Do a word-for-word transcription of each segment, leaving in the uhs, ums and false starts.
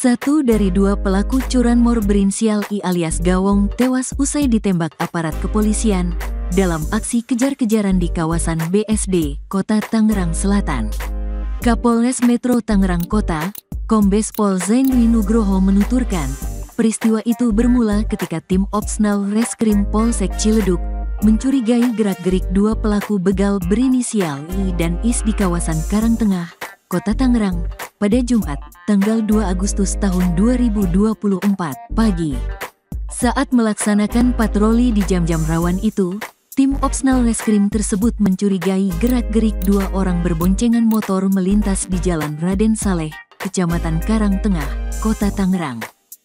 Satu dari dua pelaku curanmor berinisial I alias Gawong tewas usai ditembak aparat kepolisian dalam aksi kejar-kejaran di kawasan B S D, Kota Tangerang Selatan. Kapolres Metro Tangerang Kota, Kombes Pol Zain Dwi Nugroho menuturkan, peristiwa itu bermula ketika tim Opsnal Reskrim Polsek Ciledug mencurigai gerak-gerik dua pelaku begal berinisial I dan Is di kawasan Karangtengah, Kota Tangerang, pada Jumat, tanggal dua Agustus tahun dua ribu dua puluh empat, pagi. Saat melaksanakan patroli di jam-jam rawan itu, tim Opsnal Reskrim tersebut mencurigai gerak-gerik dua orang berboncengan motor melintas di Jalan Raden Saleh, Kecamatan Karangtengah, Kota Tangerang.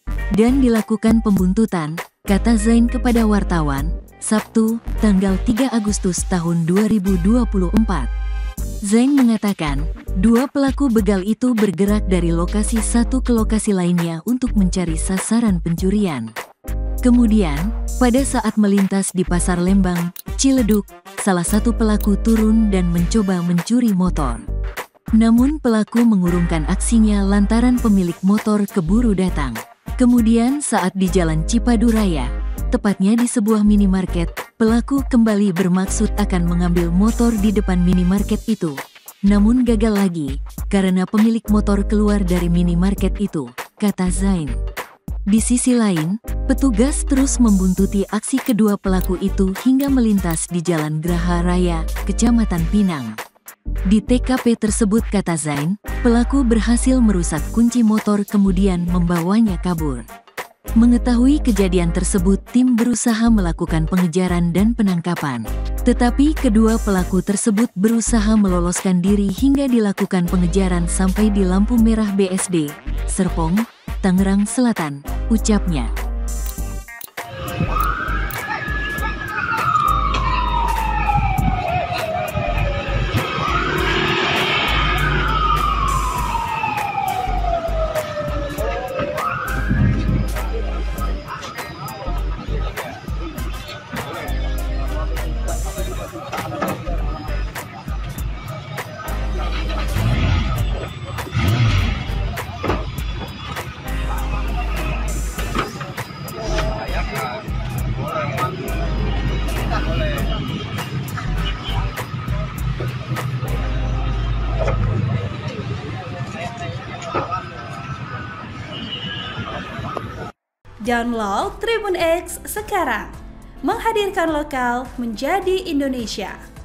Dan dilakukan pembuntutan, kata Zain kepada wartawan, Sabtu, tanggal tiga Agustus tahun dua ribu dua puluh empat. Zain mengatakan, dua pelaku begal itu bergerak dari lokasi satu ke lokasi lainnya untuk mencari sasaran pencurian. Kemudian, pada saat melintas di Pasar Lembang, Ciledug, salah satu pelaku turun dan mencoba mencuri motor. Namun pelaku mengurungkan aksinya lantaran pemilik motor keburu datang. Kemudian saat di Jalan Cipadu Raya, tepatnya di sebuah minimarket, pelaku kembali bermaksud akan mengambil motor di depan minimarket itu. Namun gagal lagi, karena pemilik motor keluar dari minimarket itu, kata Zain. Di sisi lain, petugas terus membuntuti aksi kedua pelaku itu hingga melintas di Jalan Graha Raya, Kecamatan Pinang. Di T K P tersebut, kata Zain, pelaku berhasil merusak kunci motor kemudian membawanya kabur. Mengetahui kejadian tersebut, tim berusaha melakukan pengejaran dan penangkapan. Tetapi kedua pelaku tersebut berusaha meloloskan diri hingga dilakukan pengejaran sampai di lampu merah B S D, Serpong, Tangerang Selatan, ucapnya. Download Tribun X sekarang, menghadirkan lokal menjadi Indonesia.